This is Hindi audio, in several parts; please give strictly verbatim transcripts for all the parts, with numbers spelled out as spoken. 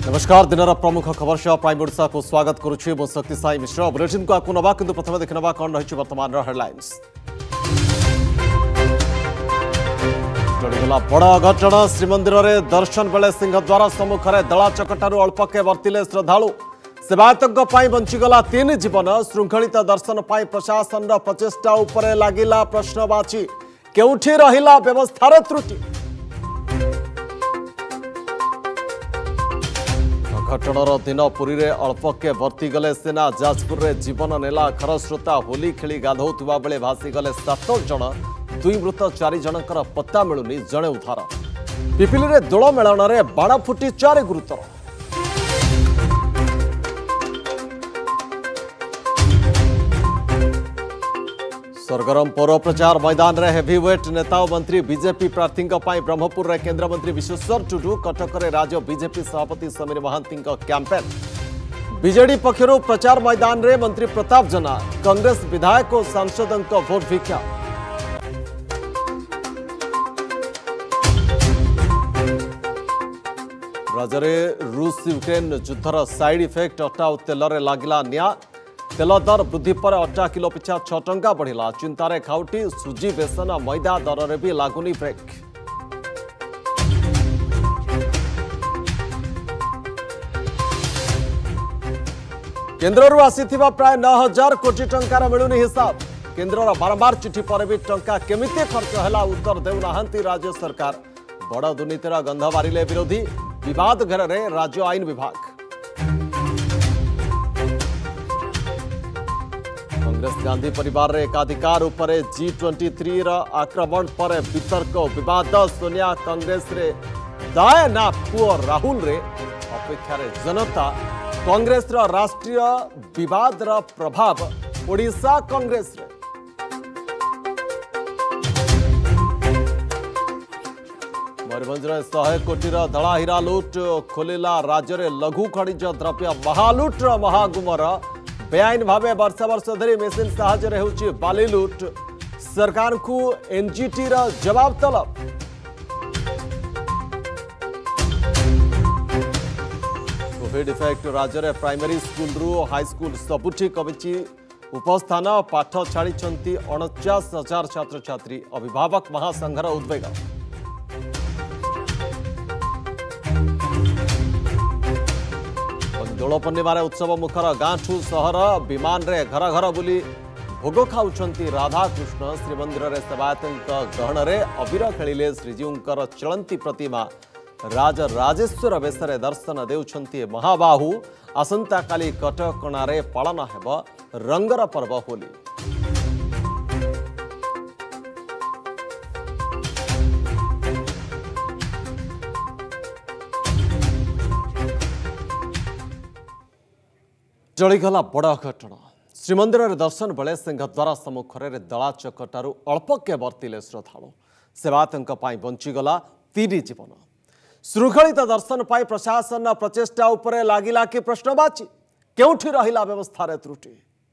नमस्कार दिन प्रमुख खबर सह प्राइम ओडिशा को स्वागत करुच्ची मो शक्ति साई मिश्र बुलेटिन को आपको नवा किंतु प्रथम देखा कौन रही वर्तमान हेडलाइंस। टळीगला बड़ अघटन श्रीमंदिर में दर्शन बेले सिंहद्वार सम्मुख में दला चकटारू अल्पके वर्तिले श्रद्धालु सेवायतों बंचीगला तीन जीवन श्रृंखलित दर्शन पर प्रशासन प्रचेषा उपरे लागिला प्रश्नवाची केउठी रहिला व्यवस्थार त्रुटि। घटनार दिन पुरी रे अल्पके वर्ती गले सेना जाजपुर रे जीवन नेला खरस्रोता होली खेली गाधौवा बेले भासी गले सात जन दुई मृत चारि जनकर पत्ता मिलुनी जड़े उद्धार। पिपिली रे दोल मेलन रे बाण फुटी चारि गुरुतर। सरगरम पौर प्रचार मैदान रे हेवीवेट नेता और मंत्री बीजेपी प्रार्थी ब्रह्मपुर रे केंद्र मंत्री विश्वेश्वर टुडू कटक रे राज्य बीजेपी सभापति समीर महांती कैंपेन। बीजेडी पक्षर प्रचार मैदान रे मंत्री प्रताप जेना कांग्रेस विधायक और सांसदों भोट भिक्षा। राज्य में रूस यूक्रेन युद्धर साइड इफेक्ट अटा और तेल रे लागिला निया। तेल दर वृद्धि पर अटा किलो पिछा छह टंका बढ़िला चिंतार खाउटी सुजी बेसन मैदा दर में भी लागुनी ब्रेक। केन्द्र आसीथिबा प्राय नौ हजार कोटी टंकार मिलुनी हिसाब। केन्द्र बारंबार चिठी पर भी टंका केमिति खर्च हैला उत्तर देउनाहांती राज्य सरकार। बड़ दुर्नीतिर गंध बारिले विरोधी विवाद घेर रे राज्य आईन विभाग। कांग्रेस गांधी परिवार रे एकाधिकार उपरे जी ट्वेंटी थ्री रा आक्रमण पर वितर्क विवाद। सोनिया कांग्रेस रे दाय ना पुओ राहुल रे अपेक्षा रे जनता। कांग्रेस रा राष्ट्रीय विवाद रा प्रभाव ओडिशा कांग्रेस रे। मयूरभंज रे सौ कोटी रा धड़ा हीरा लुट खोलिला राज्य रे लघु खनिज द्रव्य महालुट रा महागुमर। बेआईन भावे वर्ष वर्ष धरी मेसिन साहाय्य होउची बाली लुट। सरकार को एनजीटी रा जवाब तलब। कोविड इफेक्ट राज्य में प्राइमरी स्कूल रु हाई स्कूल सबुठी कमिची उपस्थान पाठ छाड़ी अणचाश हजार छात्र छात्री। अभिभावक महासंघर उद्वेग। दोल पूर्णिमार उत्सव मुखर गाँठू सहर विमान रे घर घर बुली भोग खाऊंट राधाकृष्ण। श्रीमंदिर रे सेवायतों गहन रे अबीर खेलिले श्रीजीउंकर चलंती प्रतिमा। राज राजेश्वर बेसरे दर्शन देउछंती महाबाहु। आसंता काली कटकणारे पालन हेब रंगर पर्व होली। टळीगला बड़ अघटन श्रीमंदिर रे दर्शन बेले सिंहद्वार सम्मुख में दला चकटारू अल्पके वर्तिले श्रद्धालु सेवायतों बंचीगला तीन जीवन। श्रृंखलित दर्शन पर प्रशासन प्रचेषा उपरे लागिला कि प्रश्नवाची केउठी रहिला व्यवस्थार त्रुटि।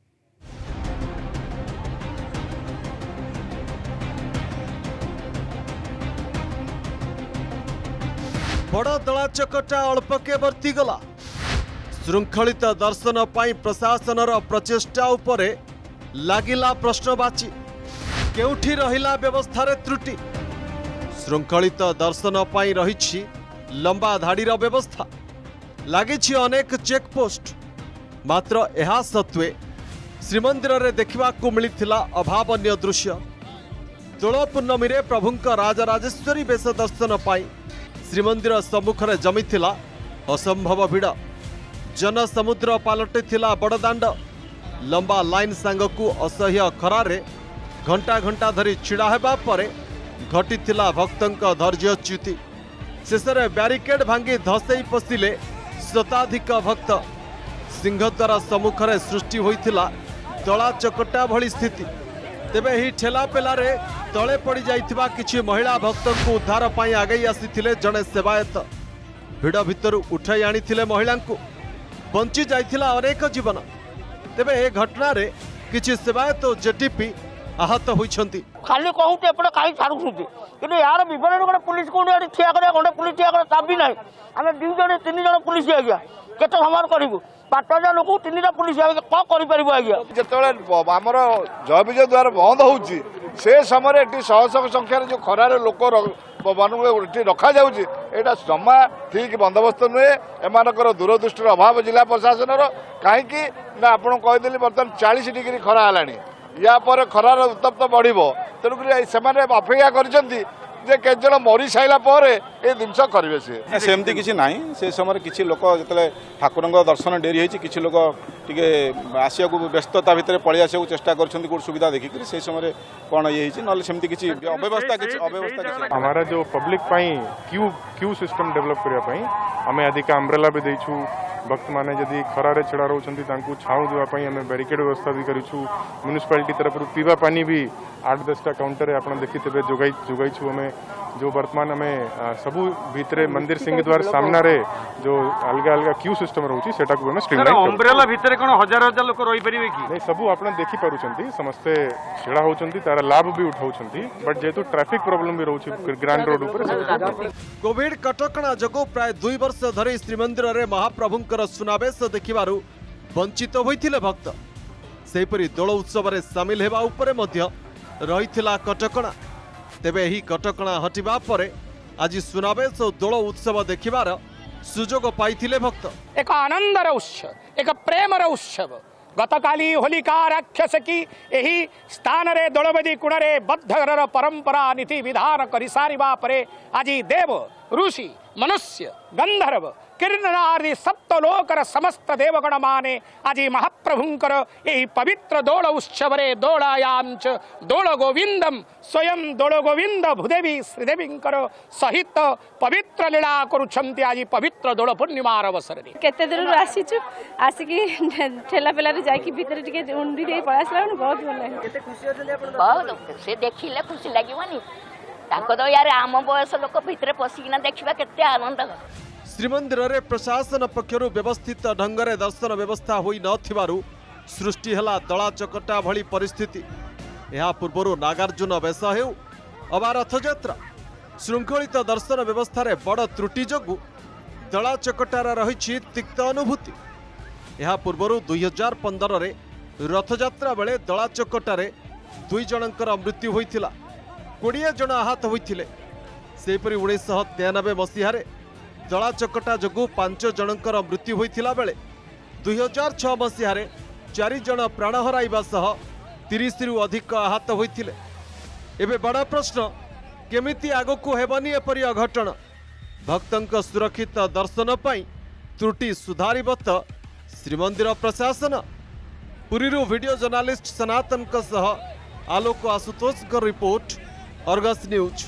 बड़ दला चकटा अल्पके वर्तीगला। श्रृंखलित दर्शन पर प्रशासन प्रचेषा उपरे लागिला प्रश्नवाची केउठी रहिला व्यवस्थार त्रुटि। श्रृंखलित दर्शन पर रही लंबा धाड़ीर व्यवस्था लगी अनेक चेकपोस्ट। मात्र यह सत्वे श्रीमंदिर रे देखा मिलता अभावन दृश्य। दोल पूर्णमी रे प्रभुंक राजराजेश्वरी बेश दर्शन पाई श्रीमंदिर सम्मुख में जमीथिला असंभव भिड़। जनसमुद्र पलटि बड़दाण्ड। लंबा लाइन सांगकू असह्य खरारे घंटा घंटा धरी छिड़ा हेबा परे घटीथिला भक्तंक धैर्यच्युति। शेषरे ब्यारिकेड भांगी धसई पशिले शताधिक भक्त। सिंहद्वार सम्मुख में सृष्टि होइथिला दला चकटा भली स्थिति। तेबे ही ठेला पेलारे तले पड़ जाइथिबा किछि महिला भक्तों को उद्धार पाई आगई आसीथिले जड़े सेवायत। भिड़ भितर उठाई आनिथिले महिला को बंची जाइथिला अनेक जीवन। तेबे ए घटना रे किछि सेवायत जेटीपी आहत होइछंती। खाली कहूँ एपटे कहीं छाड़ुଛନ୍ତି कि यार विपरीत गोटे पुलिस को ठिया कर गोटे पुलिस ठिया कर चाबी ना आम दु जन तीन जन पुलिस आज्ञा केत समय करूँ पाँच हजार लोक तीन टा पुलिस कौन कर आज्ञा जो आमर जय विजय द्वार बंद होची से समय एटी शह शह संख्यार जो खरार लोक मान रखा जाटा जमा ठीक बंदोबस्त नुहे एमानकर दूरदृष्टि अभाव जिला प्रशासन कहीं ना आपड़ कहीदेली बर्तमान चालीस डिग्री खरा है या पर खरार उत्तप्त बढ़ तेणुक से अपेक्षा कर जे के जन मरी सारा पर ये जिनस करेंगे सी सेमती किसी ना से समय किसी लोक जो ठाकुर दर्शन डेरी होती किसी लोक टे आसिया व्यस्तता भितर पलि आसा चेष्टा कर सुविधा देखिक से समय कौन ये ना सेमती किसी अव्यवस्था किसी अव्यवस्था हमारा जो public queue queue system develop करने आम अधिक अम्ब्रेला भी देचु भक्त मैंने जदि खरारे छड़ा रोचंती छाऊ देवाई आम बैरिकेड व्यवस्था भी करूँ म्यूनिसिपालिटी तरफ पीवा पानी भी आठ दसटा काउंटर आप देखिथे जोगाई जोगाईछु आम जो वर्तमान आम सबू भितर मंदिर सिंहद्वार सामना रे जो अलग अलग क्यू सिस्टम रोची सेटा को स्ट्रीमलाइन अम्ब्रेला भितर कोन हजार हजार लोक रही परिबे कि नहीं सबू आप देखि पारुचंती समस्ते छेड़ा होचंती तार लाभ भी उठाउचंती बट जेतु ट्रैफिक प्रॉब्लम भी रोची ग्रांड रोड ऊपर कोविड कटकणा जगो प्राय दुई वर्ष धरी श्रीमंदिर रे महाप्रभुंकर सुनावेश देखिबारु वंचित होइथिले भक्त सेहिपरि दोल उत्सव रे शामिल हेबा उपरे मध्य रहिथिला कटकणा तेबे एही कटकणा हटिबा परे आज सुनावेश और दोल उत्सव देखिबार सुजोग पाइथिले भक्त एक आनंदर उत्सव एक प्रेमर उत्सव गतकाली होलिका राक्षस की यही स्थान रे दोलवेदी कुणरे बद्धर परंपरा नीति विधान कर सारिबा परे आज देव ऋषि मनुष्य गंधर्व किन्नरादि सप्तलोकर समस्त देवगण माने आज महाप्रभुंकर यही पवित्र दोल उत्सव रे दोलायांच दोल गोविंदम स्वयं दोल गोविंद भूदेवी श्रीदेवींकर सहित पवित्र लीला करुछंती आज पवित्र दोल पूर्णिमार अवसर रे केते दूर आसीछु आसिकी ठेला पेला रे जाई की भीतर टिके उंडी दे पळासला बहुत भल लागे केते खुशी होचंदी आपण बहुत से देखिले खुशी लागिवनी ताको तो यार आम बयस लोक भीतर पसिकिना देखिबा केते आनंद श्रीमंदिर रे प्रशासन पक्षरु व्यवस्थित ढंग रे दर्शन व्यवस्था होई नथिबारु सृष्टि हला दला चकटा भली परिस्थिति यहा पूर्वरु नागार्जुन बेस हेउ अबा रथयात्रा श्रृंखलित दर्शन व्यवस्था रे बड़ त्रुटि जगु दला चकटार रहिछि तिक्त अनुभूति यहा पूर्वरु दुई हजार पंद्रह रे रथयात्रा बेले दला चकटारे दुई जनकर मृत्यु होइथिला कोड़े जन आहत होइथिले सेपरि उन्नीस तेयानबे मसीह दला चकटा जगु पांच जनकर मृत्यु होइथिला बेले दुई हजार छह मसीह चारि जन प्राण हराइबा सह तीस रु अधिक आहत होइथिले एबे बड़ा प्रश्न केमिति आगकु हेबनी एपरि अघटन भक्तंक सुरक्षित दर्शन पाई त्रुटि सुधारिबत श्रीमंदिर प्रशासन पुरीरु वीडियो जर्नालिस्ट सनातन सह आलोक आशुतोष का रिपोर्ट अर्गस न्यूज।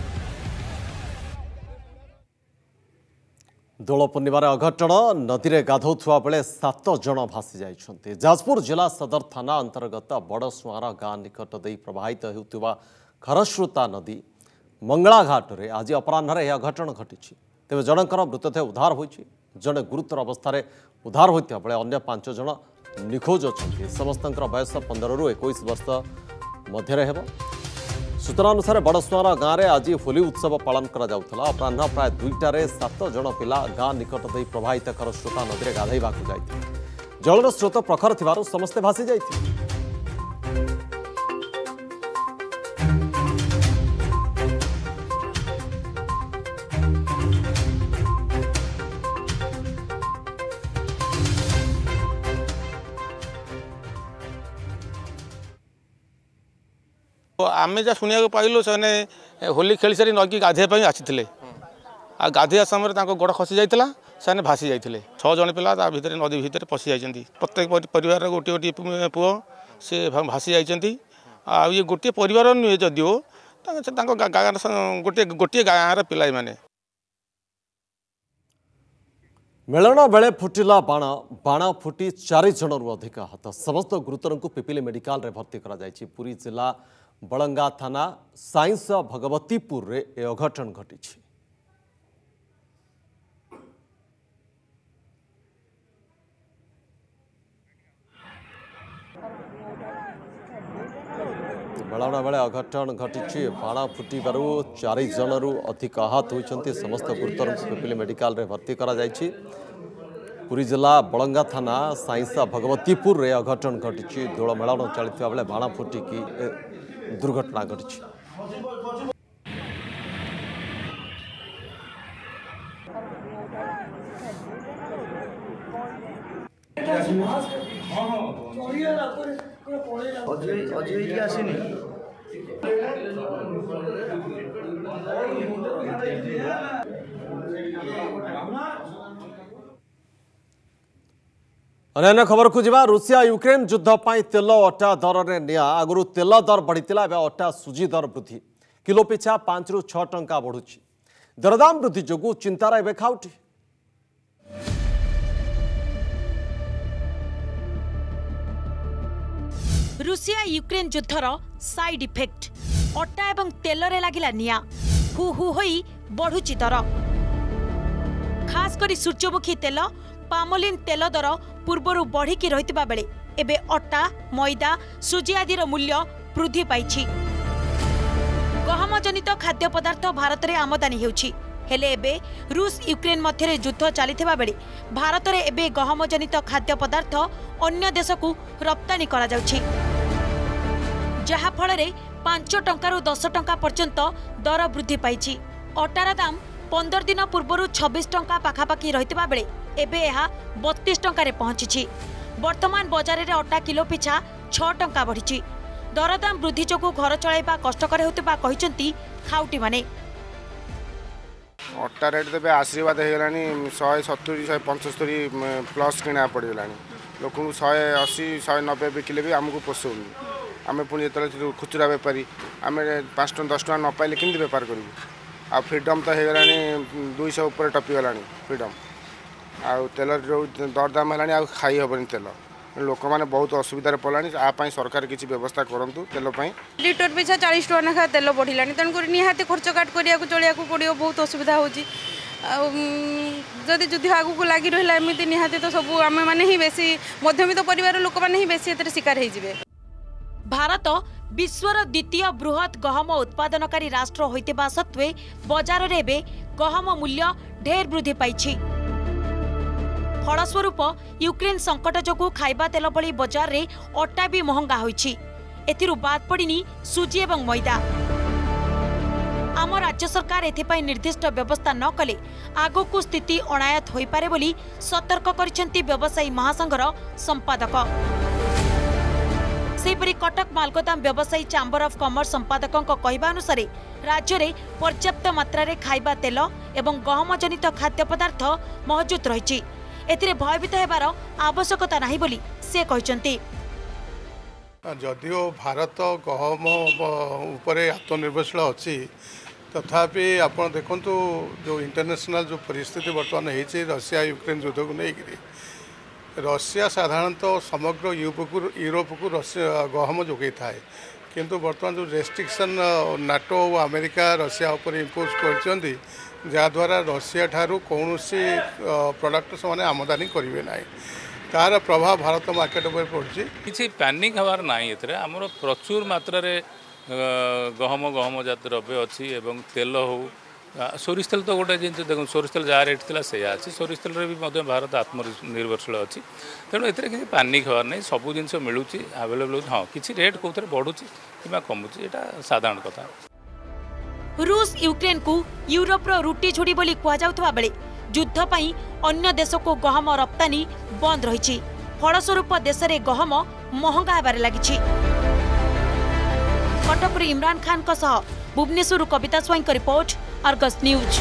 दोल पूर्णिमार अघटन नदी में गाधौथुवा बेले सात जन भासी जाइछन्ते। जाजपुर जिला सदर थाना अंतर्गत बड़सुआर गाँ निकट दे प्रवाहित होउथुवा खरस्रोता नदी मंगलाघाट रे आज अपराह्न यह अघटन घटी तेज जनकर मृतदेह उद्धार होइछि जड़े गुरुतर अवस्था उद्धार होता बेले अन्य पांच जन निखोज अच्छा समस्त बयस पंद्रह रु इक्कीस वर्ष मध्य हेब। सूचना अनुसार बड़सुआर गाँव में आज होली उत्सव पालन करा जाउथला। अपराह्न प्राय दुईटारे सात जन पिला गाँ निकट दे प्रवाहित खरस्रोता नदी में गाधैवाक जाइथिले। जलर स्रोत प्रखर थिबारु समस्ते भासी जाइथिले। आम जहाँ शुणा पाइलु से होली खेली सारी नईकी गाधे आसी आ गाधिया समय गोड़ खसी जाता से भासी जाते छः जन पिला भितर नदी भितर पशि जाती प्रत्येक परिवार गोटे गोटे पुओ से भासी जाती आ ये गोटे परिवार नुहे जदिओ गोटे गोटे गाँव पिला मैंने मेलन बेले फुटिला बाण बाण फुटी चारि जनरू अधिक आहत समस्त गुरुतर को पिपिली मेडिकल रे भर्ती करा जायछि। पुरी जिला बलंगा थाना साइंस भगवतीपुर रे ए अघटन घटी। मेलण बेले अघटन घटी बाण फुटू चार जनरू अधिक आहत होती समस्त गुरुतर पिपिली मेडिकल रे भर्ती करा जायछि। पुरी जिला बलंगा थाना साइंसा भगवतीपुर रे अघटन घटी दोल मेलण चलता बेले बाण फुटिकी दुर्घटना घटी। अन्य खबर को जीवा रूसिया यूक्रेन युद्ध पर तेल अटा दर में निया आगु तेल दर बढ़ीला अटा सुजी दर वृद्धि किलो पिछा पांच रु छह टंका बढ़ुची दरदाम वृद्धि जोगु चिंतार एवं खाउटी। रूसिया यूक्रेन युद्धर साइड इफेक्ट अटा एवं तेल रे लागिला निया हु हु होई बढ़ुची दर खास करी सूर्यमुखी तेल पामोलिन तेल दर पूर्वरु बढ़िकी रहितबा बेले एबे अटा मैदा सुजी आदिर मूल्य वृद्धि पाइछि। गहम जनित खाद्य पदार्थ भारत रे आमदानी हेउछि हेले एबे रूस यूक्रेन मध्य युद्ध चलिथिबा बेले भारत रे एबे गहम जनित खाद्य पदार्थ अन्य देश को रप्तानी करा जाउछि जहा फल रे पांच टंका रु दस टंका पर्यंत दर वृद्धि पाइछि। अटार दाम पंदर दिन पूर्व छब्बीस टंका पाखापाखि रहितबा बेले एबे यह बत्तीस टंका रे पहुंची। वर्तमान बजार रे अटा किलो पिछा छह टंका बढ़ी दरदाम वृद्धि जोगु घर चलाइबा कष्टकर होतबा कहिसंती खाउटी माने। अटा रेट तो आशीर्वाद हो गलानी शहे सतुरी शहे पंचस्तरी प्लस किना पड़गलानी लोक शहे अशी शहे नब्बे बिकिले भी आमको पोषौनी आम पुणी जो खुचुरा बेपारी आम पाँच टन दस टका न पाइले केमती बेपार करूँ आ फ्रीडम तो हो गलानी दुईश उपर टपीगला फ्रीडम आ तेल जो दरदाम है खाई हेनी तेल लोक मैंने बहुत असुविधा पड़ानी आपाई सरकार किसी व्यवस्था करूँ तेल लिटर पिछा चालीस टका ना तेल बढ़ला तेणुक निहाती खर्च काट करा चलिया पड़ो बहुत असुविधा होगी जदि युद्ध आगू लगी रहा एमती निहाती तो सब आम मैंने ही बेसी मध्यमित परिवार लोक मैंने ही बेसी ए शिकार हो। भारत विश्वर द्वितीय बृहत गहम उत्पादनकारी राष्ट्र होइतिबा सत्वे बाजार रे बे गहम मूल्य ढेर वृद्धि पाइछि। फलस्वरूप यूक्रेन संकट जोगु खाइबा तेल भली बाजार रे अटा भी महंगा होइछि एथिरु बाद पड़िनी सुजी एवं मैदा। आम राज्य सरकार एथिपाई निर्दिष्ट व्यवस्था न कले आगोकु स्थिति अनायत होई पारे बोली सतर्क करिसेंती व्यवसायी महासंघर संपादक। सेपरी कटक मालगोदाम व्यवसायी चैम्बर ऑफ कॉमर्स संपादकों कहवा अनुसार राज्य में पर्याप्त मात्रा रे खाइबा तेल एवं गहम जनित खाद्य पदार्थ मौजूद रही एथिरे भयभीत हेबार आवश्यकता नहीं बोली से कहते। जदिओ भारत गहम उपरे आत्मनिर्भरशील अच्छी तथापि आप देखु जो इंटरनेशनल जो परिस्थिति बर्तमान होती रशिया यूक्रेन युद्ध को लेकर रशिया साधारणतः समग्र यूरोप यूरोप को गहम जोगे थाए किंतु बर्तमान जो रेस्ट्रिक्शन नाटो और अमेरिका रशिया उपर इम्पोज कर जहाद्वारा रशिया ठारू कौन प्रोडक्ट से आमदानी करेंगे ना तार प्रभाव भारत मार्केट पर पड़ी किसी पैनिक हबार ना आमर प्रचुर मात्रा गहम गहम जात द्रव्य अच्छी एवं तेल हो सोरिष तेल तो गोटे जिन देख सोरिष तेल जहाँ रेट थी से अच्छी सोरिष तेल भी भारत आत्मनिर्भरशील अच्छी तेणु ए किसी पैनिक हबार नहीं सब जिन मिलूँ आवेलेबल हाँ किसी रेट कौन बढ़ुची कि कमुची यहाँ साधारण कथा। रूस यूक्रेन को यूरोप रुटी झुड़ी बोली कहुवा बेले युद्ध पई अन्य देश को गहम रप्तानी बंद रही फलस्वरूप देश में गहम महंगा होबार लगी। कटक इमरान खान का सह भुवनेश्वर कविता स्वाई का रिपोर्ट अर्गस न्यूज।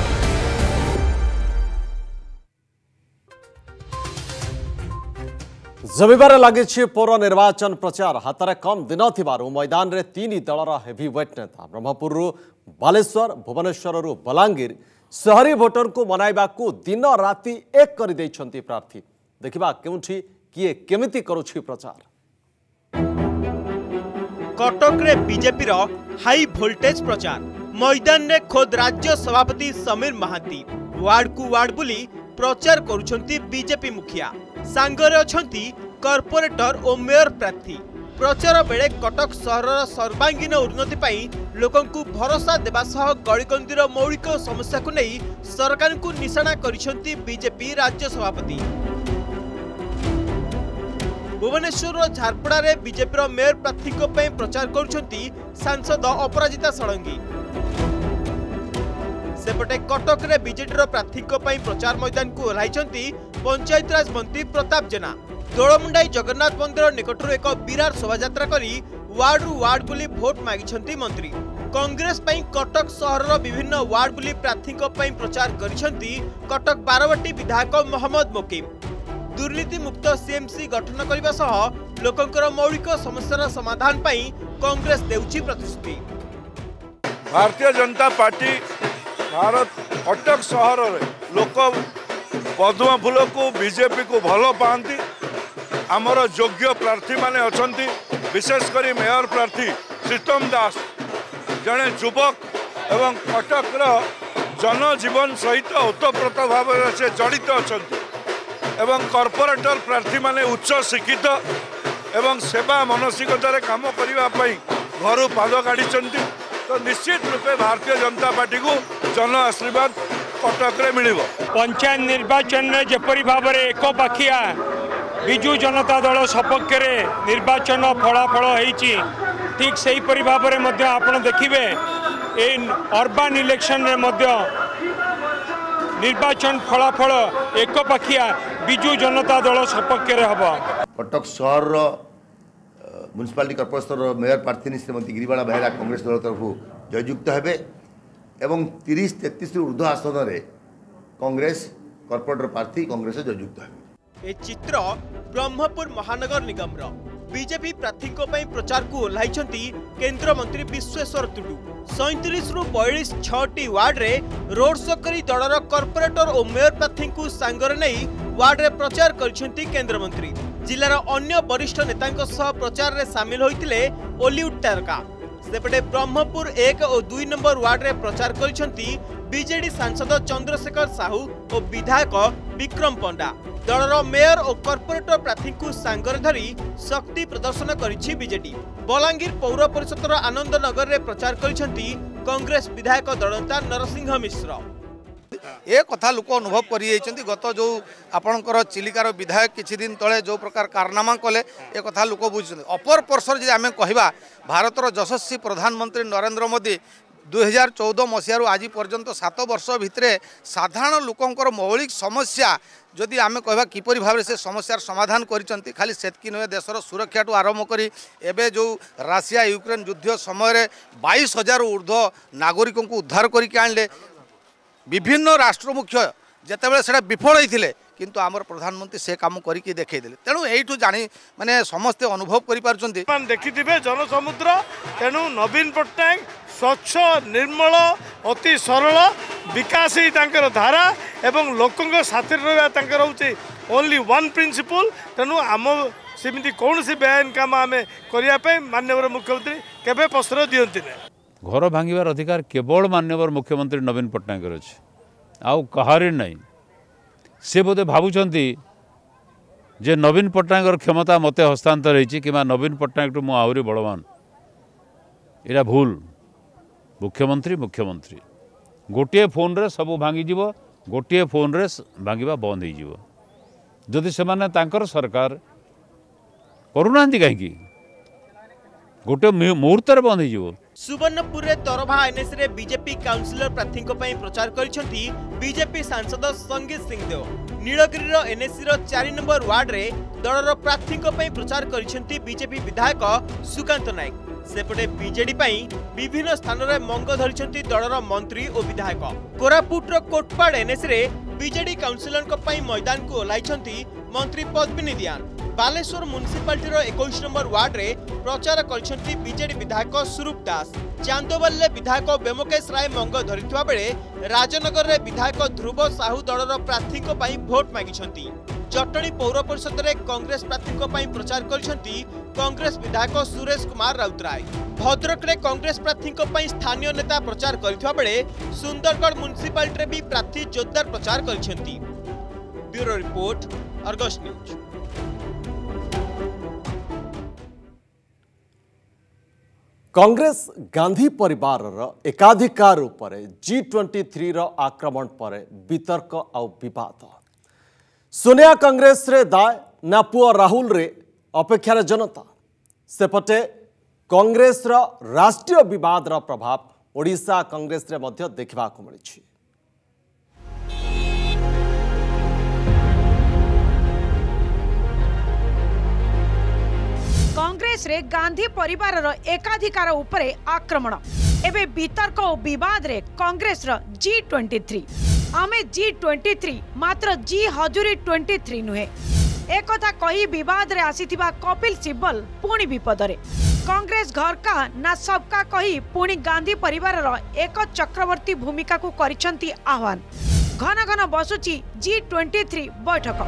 जमिबार लगी पौर निर्वाचन प्रचार हाथ कम दिन थिबारु मैदान रे तीन दलर हेवीवेट नेता ब्रह्मपुर बालेश्वर भुवनेश्वर बलांगीर शहरी भोटर को मनाइबा को दिन राति एक कर देइछंती प्रार्थी देखिबा केउठी किए केमिति करूछि प्रचार। कटक रे बीजेपी रो हाई वोल्टेज प्रचार मैदान रे खोद राज्य सभापति समीर महांती वार्ड को वार्ड बुली प्रचार करुछंती बीजेपी मुखिया सांगरे अछंती कॉर्पोरेटर और मेयर प्रार्थी प्रचार बेले कटक सहर सर्वांगीन उन्नति पाई लोकंकु भरोसा देवा सह गलिकंदीर मौलिक समस्या को नहीं सरकार को निशाना करिसेंती बीजेपी राज्य सभापति। भुवनेश्वर झारपड़ा रे बीजेपी मेयर प्रार्थी प्रचार करुछंती सांसद अपराजिता षडंगी। सेपटे कटक रे बीजेडी प्रार्थी प्रचार मैदान को ओह्लाइछंती पंचायतराज मंत्री प्रताप जेना। दोलमुंडाई जगन्नाथ मंदिर निकटरू एक विराट शोभायात्रा करी वार्ड रु वार्ड बुली भोट मागिछंती मंत्री। कांग्रेस पई कटक सहर विभिन्न वार्ड बुली प्रार्थी प्रचार करिछंती कटक बारवाटी विधायक मोहम्मद मोकिम। दुर्नीति मुक्त सीएमसी गठन करने सह लोकंकर मौलिक समस्यार समाधान पई कांग्रेस देउची प्रतिश्रुति। भारतीय जनता पार्टी भारत कटक सहर रे लोक पद्म फूल को बीजेपी को भल पाती। आमर योग्य प्रार्थी माने अछंती, विशेषकर मेयर प्रार्थी श्रीतम दास जड़े युवक एवं कटक जनजीवन सहित ओतप्रोत भाव से जड़ित अछंती एवं कॉर्पोरेटर प्रार्थी माने उच्च शिक्षित एवं सेवा मानसिकतार काम करने घर पाद काढ़ी। तो निश्चित रूपे भारतीय जनता पार्टी को जन आशीर्वाद कटक रे मिलिबो। पंचायत निर्वाचन में जेपरी भाव में एक पाखिया विजु जनता दल सपक्ष में निर्वाचन फलाफल होईची, ठीक से ही भाव में आप देखिए अर्बान इलेक्शन रे मध्य निर्वाचन फलाफल एक पाखिया विजु जनता दल सपक्ष में हम। कटक सहर म्युनिसिपालिटी कॉर्पोरेशन मेयर प्रार्थी श्रीमती गिरिबाला बेहेरा कांग्रेस दल तरफ जययुक्त हेबे एवं तीस तेतीस ऊर्ध्व आसन में कांग्रेस कॉर्पोरेटर प्रार्थी कांग्रेस जययुक्त हेबे। ए चित्र ब्रह्मपुर महानगर निगम रो बीजेपी प्रार्थी प्रचार को ओह्लाइछंती केंद्र मंत्री विश्वेश्वर टुडू। सैंतीस रु बयालीस छटी वार्ड रे रोड शो करी दलर कॉर्पोरेटर और मेयर प्रार्थी को सांगरे नहीं वार्ड रे प्रचार करिसेंती केंद्र मंत्री। जिलार अन्य वरिष्ठ नेतांक सह प्रचार रे शामिल होइतिले ओलीवुड तारका। सेपटे ब्रह्मपुर एक और दुई नंबर वार्ड रे प्रचार करिसेंती बीजेडी सांसद चंद्रशेखर साहू और विधायक विक्रम पंडा। दलर मेयर और कॉर्पोरेटर प्रार्थी को सांगरे धरी शक्ति प्रदर्शन करिछि बीजेडी। बलांगीर पौर परिषदर आनंद नगर रे प्रचार करिसेंती कांग्रेस विधायक दलनेता नरसिंह मिश्र। ए कथा लोक अनुभव करी गत जो आपणकर चिलिकार विधायक किछि दिन तले जो प्रकार कारनामा कले ए कथा लोक बुझुछन। अपर पर्सर जे आमे कहिबा भारतर यशस्वी प्रधानमंत्री नरेंद्र मोदी दुई हजार चौदह मसीह आज पर्यंत सात वर्ष भितर साधारण लोकंकर मौलिक समस्या जदि आमे कहबा किपरि भाव से समस्यार समाधान करिसंती। खाली सेतकी नुहे देशर सुरक्षा ठू आरंभ करी एबे जो राशिया यूक्रेन युद्ध समय बाईस हजार ऊर्ध्व नागरिकों को उद्धार करके आणले। विभिन्न राष्ट्र मुख्य जितेबाला से विफल होते किंतु आमर प्रधानमंत्री से काम करके देखते तेणु यू जानी माने समस्ते अनुभव कर देखि जनसमुद्र। तेणु नवीन पट्टनायक स्वच्छ निर्मल अति सरल विकास ही तांकर धारा एवं लोकों साथी रहा हूँ ओनली वन प्रिंसिपल। तेणु आम सेमती कौन सी बेआईन काम आम करने माननीय मुख्यमंत्री केबे प्रश्रय दियंती नहीं। घर भांगार अधिकार केवल माननीय मुख्यमंत्री नवीन पट्टनायक अच्छे आउ कहार नहीं। से बोधे भावुंट जे नवीन पट्टनायक क्षमता मते हस्तांतर होती कि नवीन पट्टनायक टू आहरी बलवान। यहाँ भूल। मुख्यमंत्री मुख्यमंत्री गोटे फोन रे सब भांगीज गोटे फोन रे भांगा बंद हो जदि से सरकार करूना कहीं गोटे मुहूर्त बंद हो। सुवर्णपुर रे तरभा एनएस रे बीजेपी काउंसिलर प्रार्थी प्रचार करिसेंती बीजेपी सांसद संगीत सिंहदेव। नीलगिरी एनएससी रो चार नंबर वार्ड रे दलर प्रार्थी प्रचार करिसेंती बीजेपी विधायक सुकांत नायक। सेपटे बीजेडी पई विभिन्न स्थान रे मंग धरिसेंती दलर मंत्री और विधायक। कोरापुट रो कोटपाड़ एनएस रे बीजेडी काउंसिलर पई मैदान को ओह्लाइछंती मंत्री पद्मिनी दियान। बालेश्वर म्युनिसिपालिटी इक्कीस नंबर वार्ड रे प्रचार करिसेंती बीजेडी विधायक स्वरूप दास। चांदोबाले विधायक बेमकेश राय मंग धरिथिबा बेले राजनगर रे विधायक ध्रुव साहू दलर प्रार्थी पई भोट मागिछंती। जटणी पौर परिषद रे कांग्रेस प्रार्थी पई प्रचार करिसेंती कांग्रेस विधायक सुरेश कुमार राउतराय। भद्रक रे कांग्रेस प्रार्थी पई स्थानीय नेता प्रचार करिथिबा बेले सुंदरगढ़ म्युनिसिपालिटी रे भी प्रार्थी जोरदार प्रचार करिसेंती। Bureau report Argus news. Congress Gandhi परिवार एकाधिकार उपर जी ट्वेंटी थ्री आक्रमण पर वितर्क आउ विवाद। सोनिया कांग्रेस रे दाय ना पुओ राहुल रे अपेक्षार जनता सेपटे कांग्रेस रा राष्ट्रीय विवाद रा प्रभाव ओडिशा कांग्रेस रे मध्य देखा मिली। कांग्रेस रे गांधी परिवार एकाधिकार उपरे आक्रमण एबे वितर्क और विवाद रे कांग्रेस रो जी ट्वेंटी थ्री आमे जी ट्वेंटी थ्री मात्र जी हजूरी ट्वेंटी थ्री नुहे एक कथा कही विवाद रे आसीथिबा कपिल सिब्बल पुणी विपद रे। कांग्रेस घर का ना सबका कही पुणी गांधी परिवार रो एक चक्रवर्ती भूमिका को करिसंती आह्वान। घन घन बसुची जी ट्वेंटी थ्री बैठक।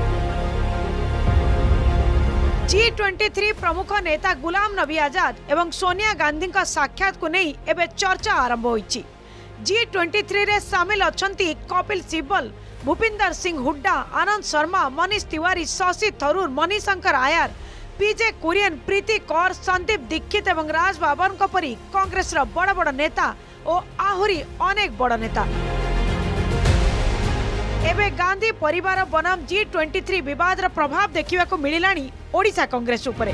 जी ट्वेंटी थ्री प्रमुख नेता गुलाम नबी आजाद एवं सोनिया गांधी का साक्षात को नहीं एबे चर्चा आरंभ होईची। जी ट्वेंटी थ्री रे शामिल अछंती कपिल सिब्बल, भूपिंदर सिंह हुड्डा, आनंद शर्मा, मनीष तिवारी, शशि थरूर, मणिशंकर आयर, पीजे कुरियन, प्रीति कौर, संदीप दीक्षित एवं राज बाबर को परी कांग्रेस रा बड़ बड़ नेता और आहुरी अनेक बड़ नेता। एबे गांधी परिवार बनाम जी ट्वेंटी थ्री विवाद रा प्रभाव देखिबा को मिलिलानी ओडिशा कांग्रेस उपरे।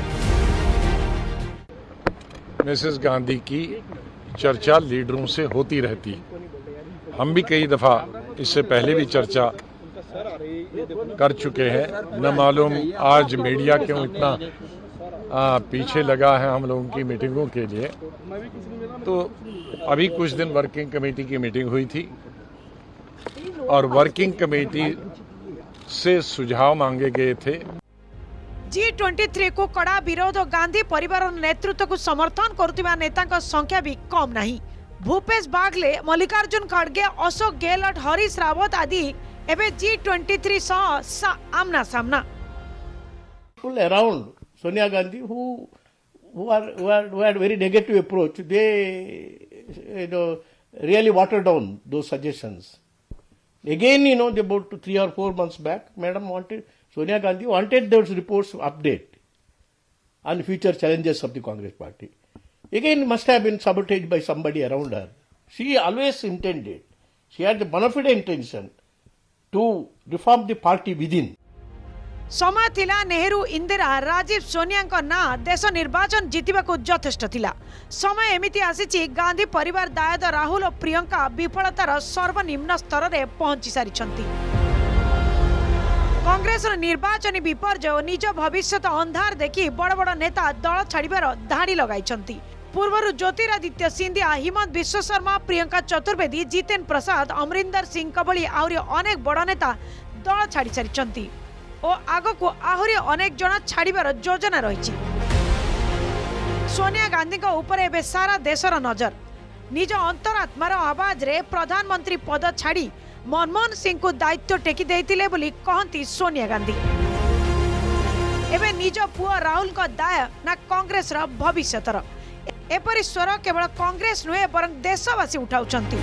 मिसेस गांधी की चर्चा लीडरों से होती रहती। हम भी कई दफा इससे पहले भी चर्चा कर चुके हैं। न मालूम आज मीडिया क्यों इतना आ, पीछे लगा है हम लोगों की मीटिंगों के लिए। तो अभी कुछ दिन वर्किंग कमेटी की मीटिंग हुई थी और वर्किंग कमेटी से सुझाव मांगे गए थे। जी ट्वेंटी थ्री को कड़ा विरोध गांधी परिवार नेतृत्व को समर्थन करुवा नेता संख्या भी कम नहीं। भूपेश बागले, मल्लिकार्जुन खड़गे, अशोक गहलोत, हरीश रावत आदि एबे जी ट्वेंटी थ्री सह आमना सामना। People around Sonia Gandhi who who are who, are, who had very negative approach, they you know really watered down those suggestions. Again, you know, about three or four months back, Madam wanted Sonia Gandhi wanted those reports to update on future challenges of the Congress party. Again, must have been sabotaged by somebody around her. She always intended, she had the bona fide intention to reform the party within. समय थिला नेहरू, इंदिरा, राजीव, सोनिया को ना देश निर्वाचन जीतिबा को यथेष्ट थिला। समय एमिति आसीची गांधी परिवार दायद राहुल और प्रियंका विफलतार सर्वनिम्न स्तर रे पहुंची सारिछंती। कांग्रेस निर्वाचन विपर्जय और निज भविष्य अंधार देखि बड़ बड़ नेता दल छाड़िबार धाड़ी लगाइछंती। पूर्व ज्योतिरादित्य सिंधिया, हिमंत विश्व शर्मा, प्रियंका चतुर्वेदी, जितेन प्रसाद, अमरिंदर सिंह भली आहरी अनेक बड़ नेता दल छाड़ी सारिछंती और आग को आहरी अनेक जन छाड़िबार योजना रही। सोनिया गांधी को ऊपर एबे सारा देशर नजर। निज अंतरात्मार आवाज रे प्रधानमंत्री पद छाड़ी मनमोहन सिंह को दायित्व टेकी देइतिले बोली कहंती सोनिया गांधी। एबे निज पुआ राहुल को दाय ना कांग्रेस रा भविष्यतर एपरि स्वर केवल कांग्रेस नुहे बरं देशवासी उठाउछंती।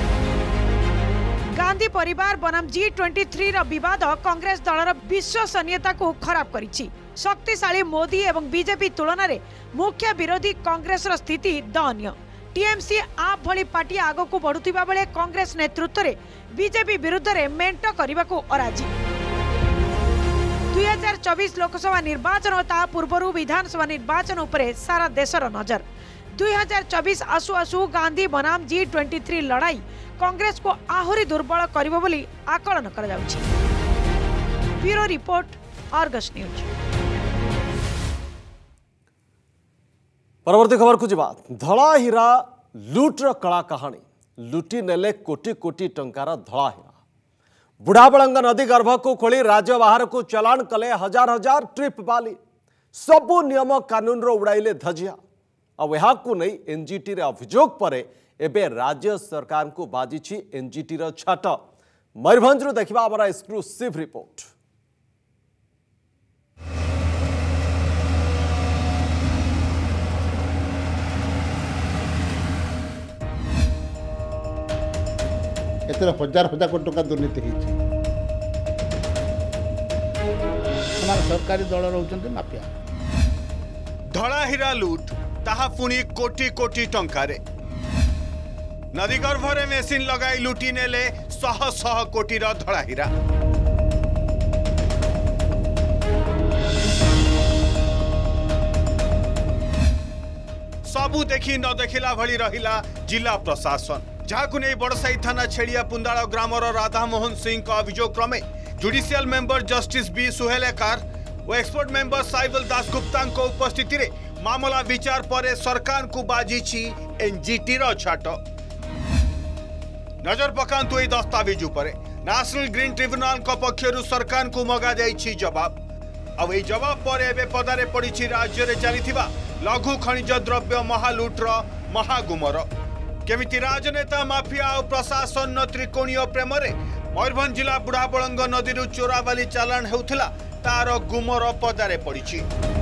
गांधी परिवार बनाम जी ट्वेंटी थ्री रा विवाद कांग्रेस दलर विश्वसनीयता को खराब करिछि। शक्तिशाली मोदी एवं बीजेपी तुलन में मुख्य विरोधी कांग्रेस रा स्थिति दयनीय। टीएमसी आप भली पार्टी आग को बढ़ुथिबा बेले कांग्रेस नेतृत्व रे बीजेपी विरुद्ध रे मेंट करबा को अराजी। दुई हजार चौबीस लोकसभा निर्वाचन और ता पूर्व विधानसभा निर्वाचन उपरे सारा देशर नजर। दुई हजार चौबीस आसु आसु गांधी बनाम जी ट्वेंटी थ्री लड़ाई कांग्रेस को आहुरी दुर्बल करिबो बोली आकलन करा जाउछि। Bureau report, Argus news. परवर्ती खबर को जीवा। धला हीरा लुट्र कला कहानी। लुटी नेले कोटी कोटी टंकार धला हीरा। बुढ़ाबलंग नदी गर्भ को खोली राज्य बाहर को चलाण कले हजार हजार ट्रिप बाली। सबु नियम कानून रो उड़ाइले धजिया। अब यह नहीं एनजीटी रे अभियोग पर एबे राज्य सरकार को बाजी एनजीटी रो छाट। मयूरभंज देखा आमर एक्सक्लूसिव रिपोर्ट। एतर हजार हजार कोटी टका दुर्नीति होती। सरकारी दल रोचंती माफिया। धला हीरा लुट ताहा पुणी कोटी कोटी टंकारे नदी गर्भरे मेसिन लगाई लुटी नेले शह शह कोटीर धड़ा हीरा सबू देखी न देखिला भली रहिला जिला प्रशासन जहां नहीं बड़साई थाना छेड़िया पुंदाड़ ग्रामर राधामोहन सिंह का अभियोग क्रमे judicial member justice B Suhelekar और एक्सपर्ट मेंबर साइबल दासगुप्ता उपस्थिति रे मामला विचार पर सरकार को बाजी एनजीटी छाट नजर पकांतु ए दस्तावेज उपर नेशनल ग्रीन ट्रिब्यूनल को पक्षरु सरकार को मगा जाइछि जवाब अब ए जवाब पर एबे पदारे पड़ी राज्य रे चलीथिबा लघु खनिज द्रव्य महालुट्र महागुमर केमिति राजनेता माफिया और प्रशासन त्रिकोणीय प्रेम मयूरभंज जिला बुढ़ाबलंग नदी चोराबाली चालाण हेउथिला तार गुमर पदारे पड़ी।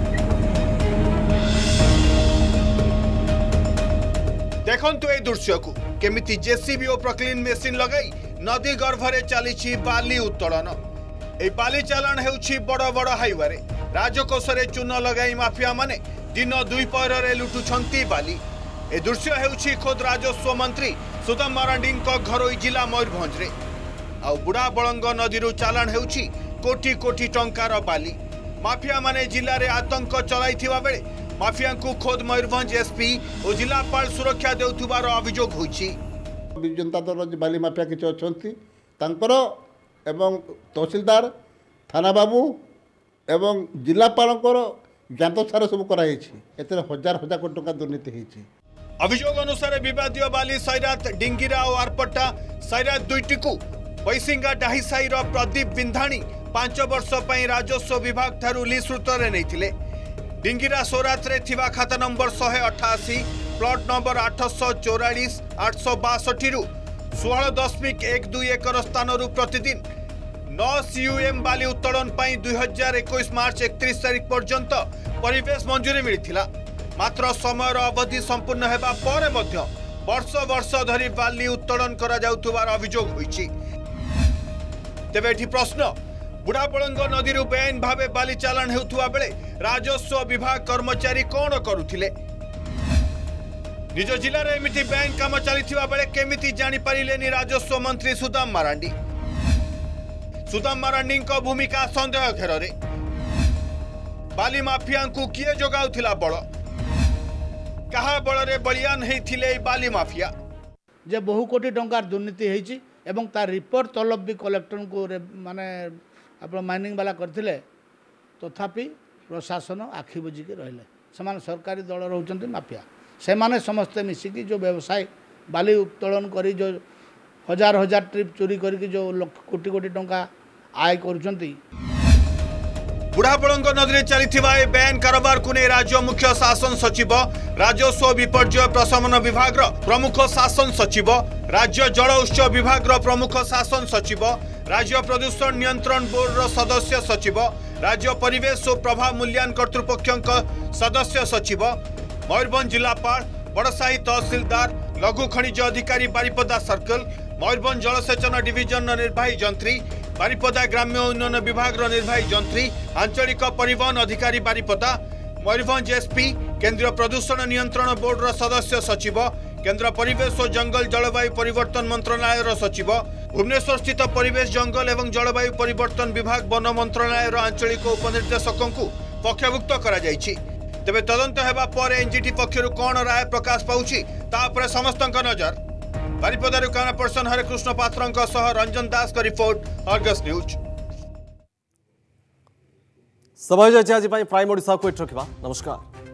देखंतु ए दृश्य को केमिति जेसीबी और प्रक्लीन मेसिन लगाई नदी गर्भरे चली बाली उत्तोलन ए बाली चालाण हेउछि बड़ बड़ हाईवे रे राजकोष रे चून लगाई माफिया माने दिन दुई पहर लुटुछंती बाली ए दृश्य हेउछि खोद राजस्व मंत्री सुदाम मारांडी घरोई जिला मयूरभंज रे आ बुढ़ा बलंग नदी चालाण हेउछि कोटी कोटी टंकार बाली माफिया माने जिले में आतंक चलाइथिबा बेले माफिया को खोद मयूरभंज एसपी और जिलापाल सुरक्षा देउथुबार अभियोग होइछि। विजु जनता दल बाली माफिया किछि अछंती तांकर एवं तहसीलदार थाना बाबू एवं जिलापालकर ज्ञातसार सब कराई एते हजार हजार कोटी टंका दुर्नीति होइछि। अभियोग अनुसार विवादीय बाली सैरात डिंगिरा और आरपट्टा सैरात दुईटी को पैसिंगा डाहिसाईर प्रदीप बिंधाणी पांच वर्ष पई राजस्व विभाग ठारू लीज सूत्रे नैथिले डिंगिरा सोरात रे थिबा खाता नंबर एक सौ अठासी प्लॉट नंबर आठ सौ चौवालीस आठ सौ बासठ रु सोलह दशमिक एक दुई एकर स्थान रु प्रतिदिन नौ सीयूएम बाली उत्तोलन पई दुई हजार इक्कीस मार्च एकतीस तारीख पर्यंत परिवेश मंजूरी मिलिथिला मात्र समय अवधि संपूर्ण हेबा पर मध्य वर्ष वर्ष धरी बाली उत्तोलन करा जाउथुबार अभियोग होइछि। तेबे एठी प्रश्न बुढ़ाबलंग नदी बेआईन भावे बाली चालाण हेउथुवा बेले राजस्व विभाग कर्मचारी कौन करुथिले निज जिले में एमिति बेआईन काम चलीथिबा बेले केमिति जानि पारिलेनि राजस्व मंत्री सुदाम मारांडी सुदाम मारांडी को भूमिका संदेह घेर रे बाली माफिया को किए जोगाउथिला बळ कहा बळ रे बलियान हेथिले बाली माफिया जे बहु कोटी टंकार दुर्नीति हेछि एवं तार रिपोर्ट तलब भी कलेक्टर को माने आप माइनिंग वाला करथिले तथापि प्रशासन आखि बुझिके रहिले समान सरकारी दल रहउचंती माफिया से माने समस्ते मिसिकी जो व्यवसाय बाली उत्तोलन करी जो हजार हजार ट्रिप चोरी करके जो कोटी कोटी टंका आय करुचंती। बुढ़ाबलंग नदी में चलीथिबा ए बेआईन कारोबार को नहीं राज्य मुख्य शासन सचिव राजस्व विपर्यय प्रशमन विभाग प्रमुख शासन सचिव राज्य जल उत्स विभाग प्रमुख शासन सचिव राज्य प्रदूषण नियंत्रण बोर्ड सदस्य सचिव राज्य परिवेश और प्रभाव मूल्यांकन कर्तृपक्ष सदस्य सचिव मयूरभंज जिलापाल बड़साही तहसीलदार लघु खनिज अधिकारी बारिपदा सर्कल मयूरभंज जलसेचन डिविजन निर्वाही जंत्री बारिपदा ग्राम्य उन्नयन विभाग निर्वाही जंत्री आंचलिक परिवहन अधिकारी बारिपदा मयूरभंज एसपी केंद्रीय प्रदूषण नियंत्रण बोर्ड सदस्य सचिव केंद्र परिवेश और जंगल जलवायु परिवर्तन मंत्रणालय सचिव भुवनेश्वर स्थित परिवेश जंगल एवं जलवायु परिवर्तन विभाग वन मंत्रणालय आंचलिक उपनिर्देशकों को पक्षभुक्त करा जायछि। तेबे तदंत हेबा पर एनजीटी पक्षरु कोन राय प्रकाश पाउछि ता पर समस्त नजर। बारिपदारु कैमरा पर्सन हरेकृष्ण पात्रंक सह रंजन दास का रिपोर्ट अर्गस न्यूज। समय आज प्राइम ओडिशा को एट रखा नमस्कार।